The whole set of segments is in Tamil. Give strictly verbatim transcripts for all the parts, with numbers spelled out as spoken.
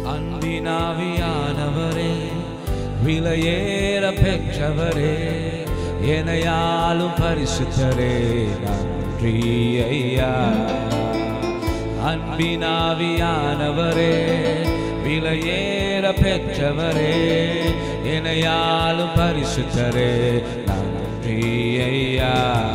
அன்பினாவியானவரே விலையேற பெற்றவரே எனையாளும் பரிசுத்தரே நன்றி ஐயா. அன்பினாவியானவரே விலையேற பெற்றவரே எனையாளும் பரிசுத்தரே நன்றி ஐயா.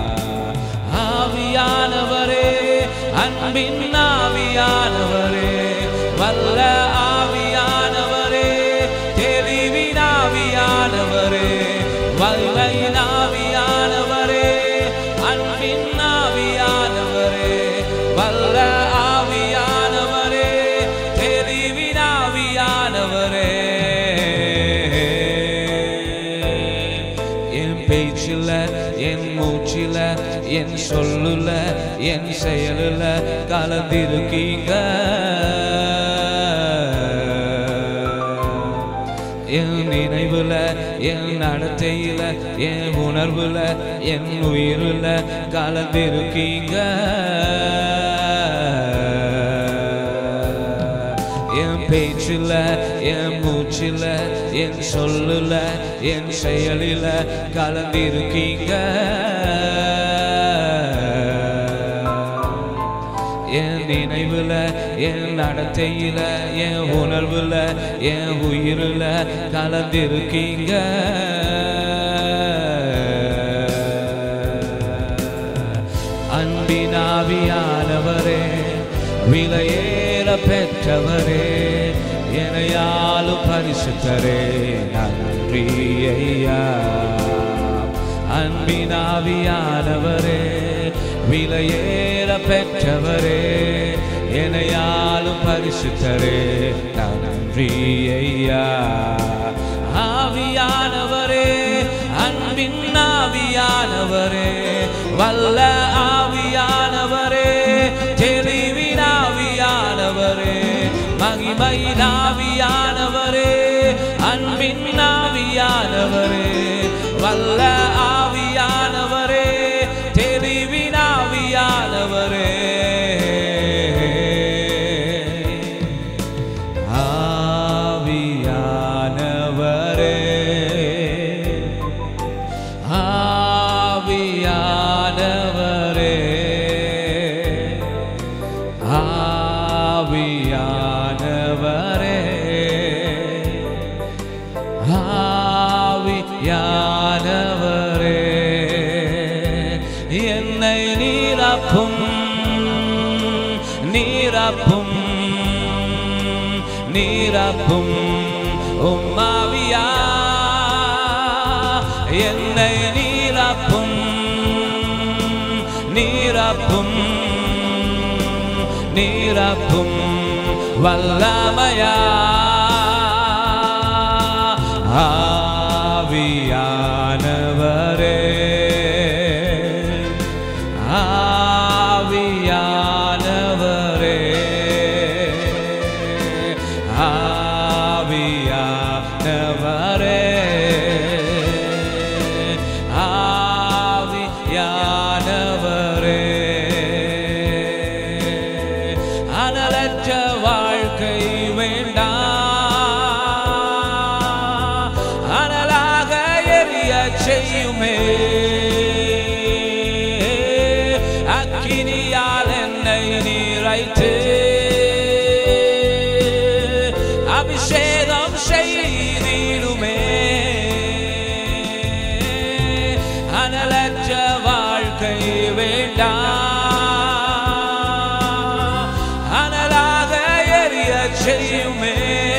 ஆவியானவரே அன்பின் ஆவியானவரே வல்ல ஆவியானவரே தெளிவின் ஆவியானவரே வல்லையின் ஆவியானவரே அன்பின் ஆவியானவரே வல்ல ஆவியானவரே தெளிவின் ஆவியானவரே என் பேச்சில என் மூச்சில என் சொல்லுல என் செயலுல கலந்திருக்கீங்க. என் நினைவுல என் நடத்தையில என் உணர்வுல என் உயிருல கலந்திருக்கீங்க. என் பேச்சில என் மூச்சில என் சொல்லுல என் செயலில கலந்திருக்கீங்க. என் நினைவுல என் நடத்தையில என் உணர்வுல என் உயிருல கலந்திருக்கீங்க. அன்பினாவியானவரே விலையேற பெற்றவரே எனையாளும் பரிசுத்தரே நன்றி ஐயா. அன்பினாவியானவரே விலையேற பெற்றவரே எனையாளும் பரிசுத்தரே நன்றி ஐயா. ஆவியானவரே அன்பின் ஆவியானவரே வல்ல ஆவியானவரே தெளிவின் ஆவியானவரே மகிமையின் ஆவியானவரே அன்பின் ஆவியானவரே வல்ல ஆவியானவரே தெளிவின் ஆவியானவரே ஆவியானவரே ஆவியானவரே ஆவியானவரே ஆவியானவரே என்னை நீரப்பும் நீரப்பும் நீரப்பும் உம்மாவியா என்னை நீரப்பும் நீரப்பும் நீரப்பும் வல்லமையா ஆவியானவரே ஆவியானவரே ஆவியானவரே ஆவியானவரே அனலற்ற வாழ்க்கை வேண்டாம் அனலாக எரிய செய்யுமே அக்கினியால் என்னை நீரைத்து அபிஷேகம் செய்திடுமே அனலற்ற வாழ்க்கை வேண்டாம் அனலாக எரிய செய்யுமே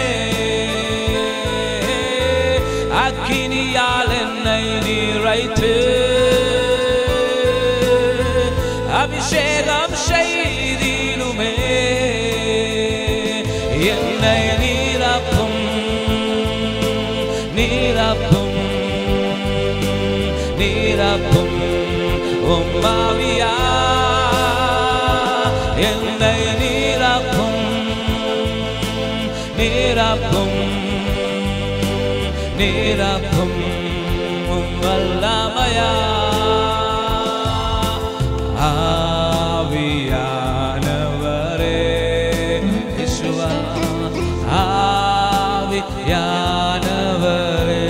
அக்கினியால் என்னை நீரைத்து அபிஷேகம் செய்திடுமே என்னை நீரப்பும் நீரப்பும் நீரப்பும் உம்மாவியா என்னை நீரப்பும் நீரப்பும் நீரப்பும் வல்லமையா ஆவியானவரே இயேசுவா ஆவியானவரே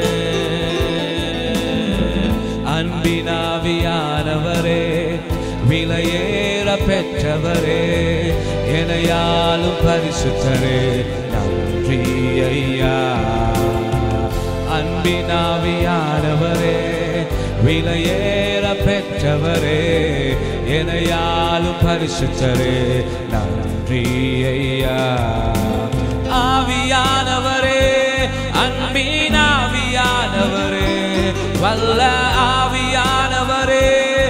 அன்பினாவியானவரே விலையேற பெற்றவரே எனையாளும் பரிசுத்தரே நன்றி ஐயா அன்பினாவியானவரே விலையேற பெற்றவரே எனையாளும் பரிசுத்தரே நன்றி ஐயா ஆவியானவரே அன்பினாவியானவரே வல்ல ஆவியானவரே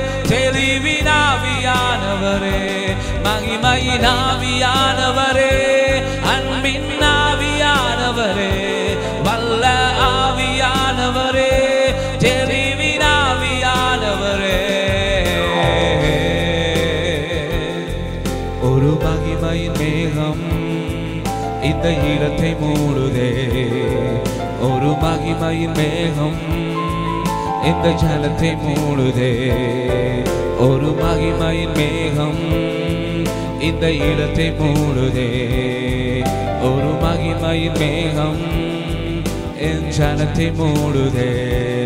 தெளிவினாவியானவரே மகிமையினாவியானவரே அன்பினாவியானவரே வல்ல ஆவியானவரே தெளிவினாவியானவரே ஒரு மகிமையின் மேகம் இந்த இடத்தை மூடுதே ஒரு மகிமையின் மேகம் இந்த ஜலத்தை மூடுதே ஒரு மகிமையின் மேகம் இந்த இடத்தை மூடுதே ஒரு மகிமையின் மேகம் என் ஜலத்தை மூடுதே